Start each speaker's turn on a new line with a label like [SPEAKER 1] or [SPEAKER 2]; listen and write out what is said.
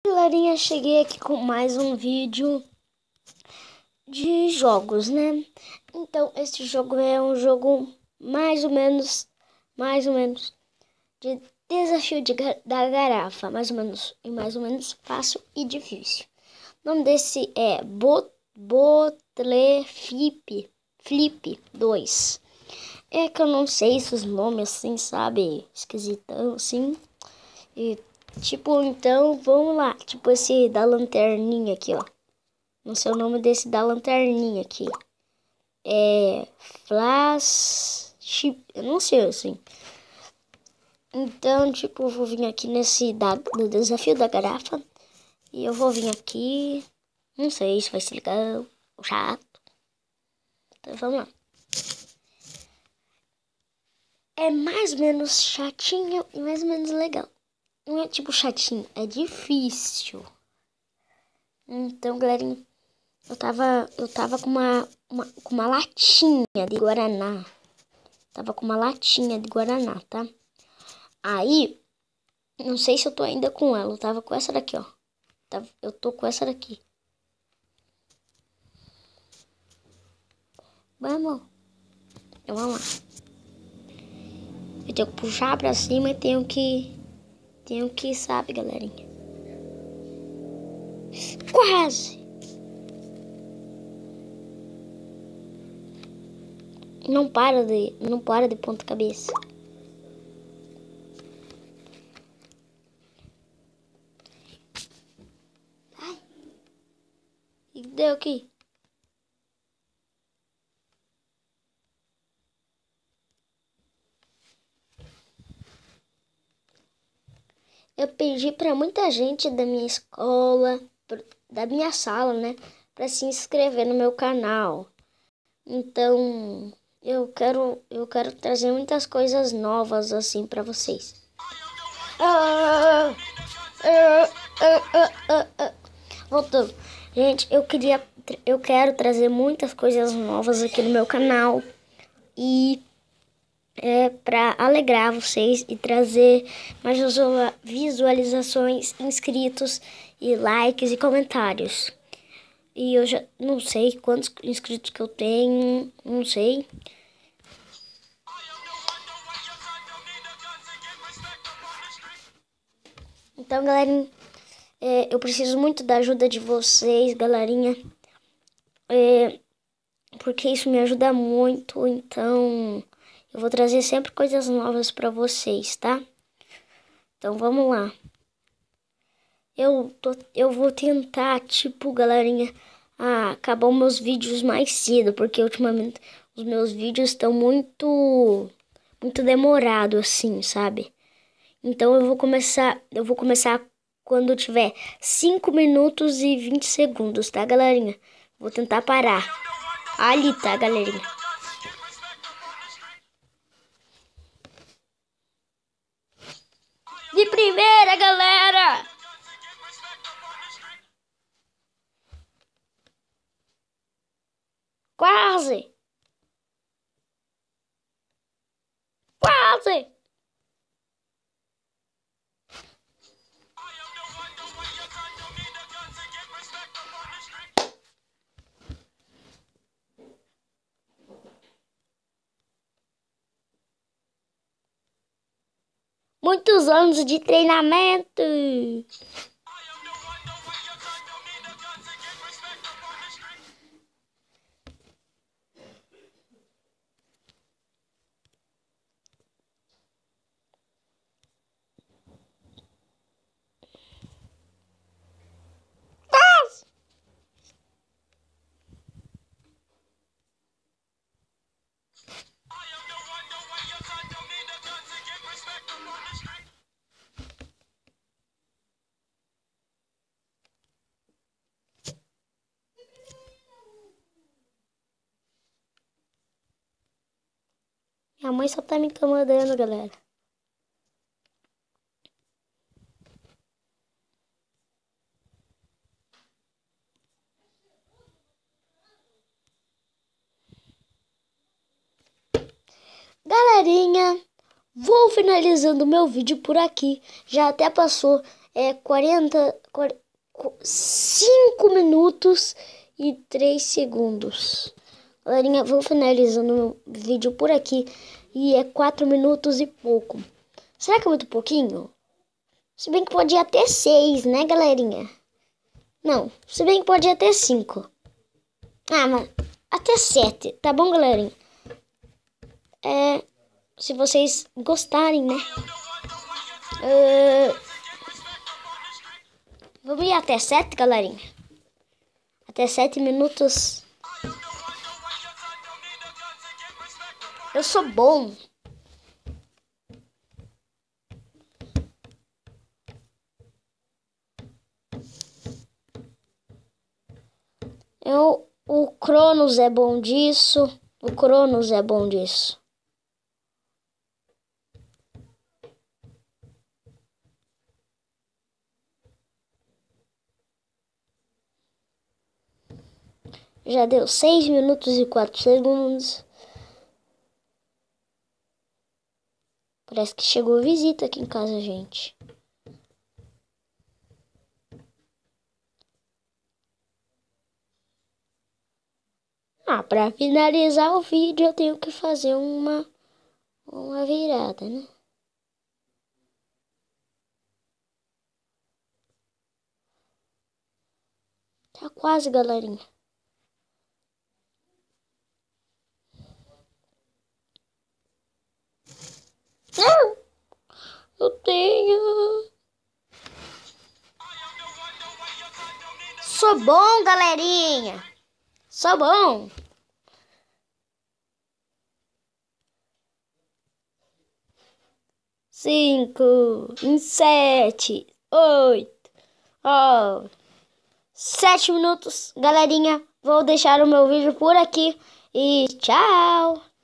[SPEAKER 1] Galerinha, cheguei aqui com mais um vídeo de jogos, né? Então, esse jogo é um jogo mais ou menos de desafio da garrafa, mais ou menos fácil e difícil. O nome desse é Flip 2. É que eu não sei esses nomes assim, sabe? Esquisitão assim. E tipo, então, vamos lá. Tipo esse da lanterninha aqui, ó. Não sei o nome desse da lanterninha aqui. É Flash Chip, eu não sei assim. Então, tipo, eu vou vir aqui no desafio da garrafa. E eu vou vir aqui. Não sei se vai ser legal ou chato. Então, vamos lá. É mais ou menos chatinho e mais ou menos legal. Não é tipo chatinho, é difícil. Então, galerinha, eu tava com uma latinha de Guaraná. Tava com uma latinha de Guaraná, tá? Aí, não sei se eu tô ainda com ela. Eu tava com essa daqui, ó. Eu tô com essa daqui. Vamos lá. Eu tenho que puxar pra cima e tenho que, sabe, galerinha? Quase! Não para de ponta cabeça. Ai! O que deu aqui? Eu pedi para muita gente da minha escola, da minha sala, né, para se inscrever no meu canal. Então, eu quero trazer muitas coisas novas assim para vocês. Voltando. Gente, eu quero trazer muitas coisas novas aqui no meu canal e para alegrar vocês e trazer mais visualizações, inscritos e likes e comentários. E eu já não sei quantos inscritos que eu tenho, não sei. Então, galerinha, eu preciso muito da ajuda de vocês, galerinha. Porque isso me ajuda muito, então eu vou trazer sempre coisas novas para vocês, tá? Então vamos lá. Eu vou tentar, tipo, galerinha, acabar os meus vídeos mais cedo, porque ultimamente os meus vídeos estão muito demorados assim, sabe? Então eu vou começar quando tiver 5 minutos e 20 segundos, tá, galerinha? Vou tentar parar. Ali, tá, galerinha? De primeira, galera! Quase! Quase! Muitos anos de treinamento! Minha mãe só tá me incomodando, galera. Galerinha, vou finalizando meu vídeo por aqui. Já até passou 5 minutos e 3 segundos. Galerinha, vou finalizando meu vídeo por aqui. E é 4 minutos e pouco. Será que é muito pouquinho? Se bem que pode ir até 6, né, galerinha? Não, se bem que pode ir até 5. Ah, mas até 7, tá bom, galerinha? Se vocês gostarem, né? Vamos ir até 7, galerinha? Até 7 minutos. Eu sou bom. O Cronos é bom disso. O Cronos é bom disso. Já deu 6 minutos e 4 segundos. Parece que chegou visita aqui em casa, gente. Para finalizar o vídeo eu tenho que fazer uma virada, né? Tá quase, galerinha. Não! Eu tenho... Sou bom, galerinha. Sou bom. 5, 7, 8, 7 minutos. Galerinha, vou deixar o meu vídeo por aqui. E tchau!